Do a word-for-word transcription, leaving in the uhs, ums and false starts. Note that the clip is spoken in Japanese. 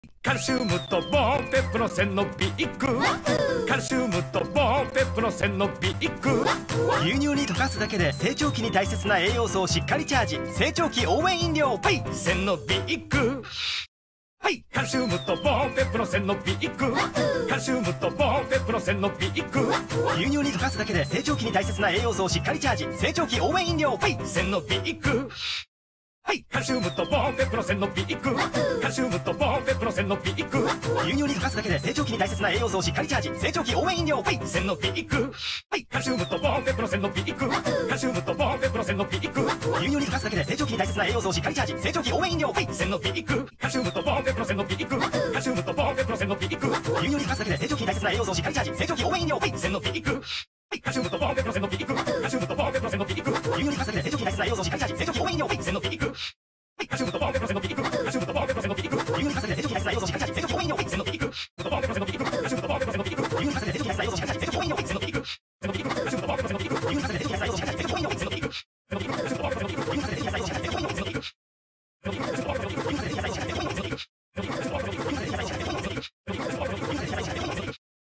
カルシウムとボーンペップの線のビッグカルシウムとボーンペップの線のビッグ牛乳に溶かすだけで成長期に大切な栄養素をしっかりチャージ。成長期応援飲料。はい線のビッグはいカルシウムとボーンペップの線のビッグカルシウムとボーンペップの線のビッグ牛乳に溶かすだけで成長期に大切な栄養素をしっかりチャージ。成長期応援飲料。はい線のビッグはいカルシウムとボーンペップの線のビッグカルシウムとボーンペップの線のビッグ牛乳に溶かすだけで成長期に大切な栄養素をしっかりチャージ。成長期応援飲料。はい線のビッグはいカルシウムとボーンペップの線のビッグカルシウムとボーンペップの線のビッグ牛乳に溶かすだけで成長期に大切な栄養素をしっかりチャージ。成長期応援飲料。はい線のビッグカルシウムとボーンペップの線のビッグカルシウムとボーンペップの線のビッグ牛乳に溶かすだけで成長期に大切な栄養素をしっかりチャージ。成長期応援飲料。はい線のビッグはいカルシウムとボーンペップの線のビッグカルシウムとボーンペップの線のビッグ牛乳に溶かすだけで成長期に大切な栄養素をしっかりチャージ。成長期応援飲料。はい線のビッグはいカルシウムとボーンペップの線のビッグカルシウムとボーンペップの線のビッグ牛乳に溶かすだけで成長期に大切な栄養素をしっかりチャージ。